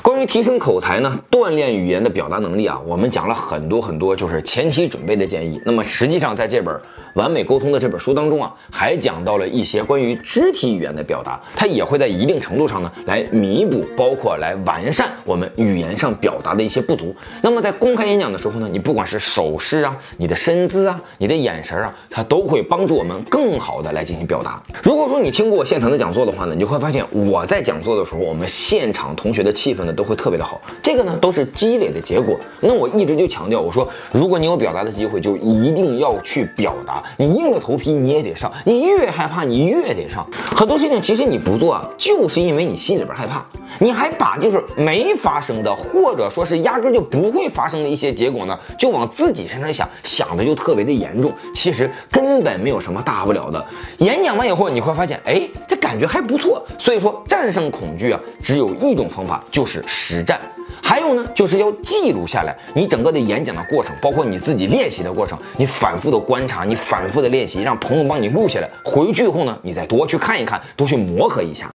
关于提升口才呢，锻炼语言的表达能力啊，我们讲了很多，就是前期准备的建议。那么实际上在这本《完美沟通》的这本书当中啊，还讲到了一些关于肢体语言的表达，它也会在一定程度上呢来弥补，包括来完善我们语言上表达的一些不足。那么在公开演讲的时候呢，你不管是手势啊、你的身姿啊、你的眼神啊，它都会帮助我们更好的来进行表达。如果说你听过我现场的讲座的话呢，你就会发现我在讲座的时候，我们现场同学的气氛呢都会特别的好，这个呢都是积累的结果。那我一直就强调，我说如果你有表达的机会，就一定要去表达，你硬着头皮你也得上，你越害怕你越得上。很多事情其实你不做啊，就是因为你心里边害怕，你还把就是没发生的，或者说是压根就不会发生的一些结果呢，就往自己身上想，想的就特别的严重。其实根本没有什么大不了的。演讲完以后，你会发现，哎，这感觉还不错。所以说，战胜恐惧啊，只有一种方法，就是实战。还有呢，就是要记录下来你整个的演讲的过程，包括你自己练习的过程，你反复的观察，你反复的练习，让朋友帮你录下来，回去以后呢，你再多去看一看，多去磨合一下。